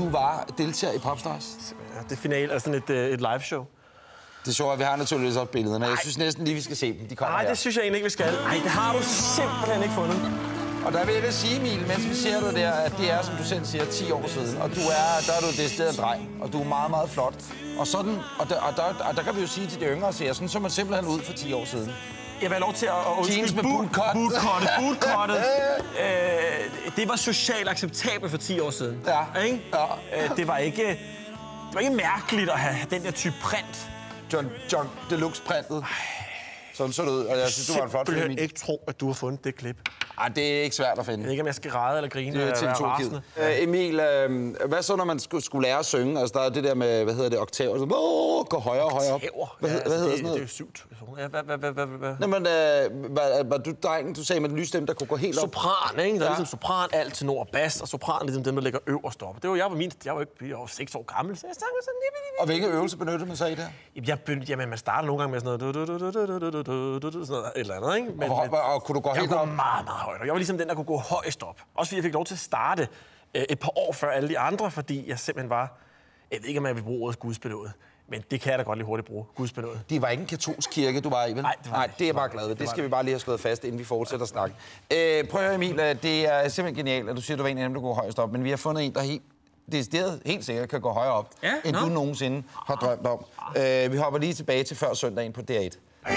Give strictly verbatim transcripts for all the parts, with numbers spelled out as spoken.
du var deltager i Popstars? Ja, det er finale, altså sådan et, et live show. Det er sjovt, at vi har naturligvis også billederne. Jeg synes næsten lige, vi skal se dem. De kommer Nej, her. det synes jeg egentlig ikke, vi skal. Nej, det har du simpelthen ikke fundet. Og der vil jeg sige, Emil, mens vi ser det der, at det er, som du selv siger, ti år siden. Og du er, der er du decideret dreng, og du er meget, meget flot. Og, sådan, og, der, og, der, og der kan vi jo sige til de yngre seere, sådan så man simpelthen ud for ti år siden. Jeg vil have lov til at, at undskylde bootcut. Bootcuttet, bootcuttet. øh, det var socialt acceptabelt for ti år siden. Ja. Ikke? Ja. Øh, det, var ikke, det var ikke mærkeligt at have den der type print. John, John Deluxe-printet. Sådan så det ud, og jeg synes, du var en flot film. Jeg ikke tro, at du har fundet det klip. Ej, det er ikke svært at finde. Jeg ved ikke, om jeg skal græde eller grine. Det er T V to-kid. Uh, Emil, uh, hvad så, når man skulle, skulle lære at synge? Altså, der er det der med, hvad hedder det, oktaver? Så, oh, gå højere og højere op. Hvad, hvad, ja, altså, hvad hedder det, sådan noget? Det er syvt. Ja, hvad, hvad, hvad, hvad, hvad? Nå, men uh, var, var du drengen, du sagde med den lyse stemme, der kunne gå helt op? Sopran, ikke? Der er ja. ligesom sopran, alt til nord og bas, og sopran er ligesom dem, der ligger øverst op. Det var, jeg var min, jeg var ikke, jeg var seks år gammel, så jeg sang sådan lidt. Og hvilke øvelser benyttede man sig i der? Jeg begyndte, jamen, man starter nogle gange med sådan noget, sådan noget et eller andet, ikke? Men, og, og, og kunne du gå helt op? Jeg kunne gå meget, meget højt, og jeg var ligesom den, der kunne gå højst op. Også fordi jeg fik lov til at starte øh, et par år før alle de andre, fordi jeg simpelthen var... Jeg ved ikke, om jeg vil bruge ordet gudsbenået, men det kan jeg da godt lige hurtigt bruge. Gudsbenået. Det var ikke en katolsk kirke, du var i, vel? Nej, det var Nej, det er jeg bare glad ved. Det skal vi bare lige have slået fast, inden vi fortsætter at snakke. Øh, prøv at høre, Emil. Det er simpelthen genialt, at du siger, at du var en af dem, der går højst op. Men vi har fundet en, der helt, decideret, helt sikkert kan gå højere op, ja, end no. du nogensinde har drømt om. Øh, vi hopper lige tilbage til før søndagen på D R et.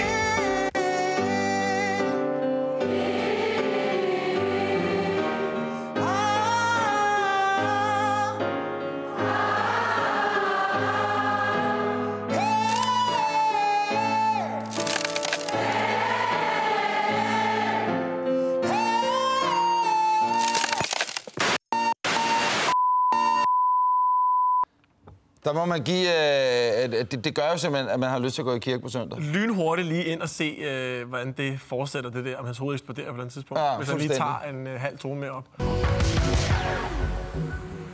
Der må man give... Øh, det, det gør jo simpelthen, at man har lyst til at gå i kirke på søndag. Lynhurtigt lige ind og se, øh, hvordan det fortsætter, det der, om hans hoved eksploderer på den tidspunkt. Ja, hvis han lige tager en øh, halv tone mere op.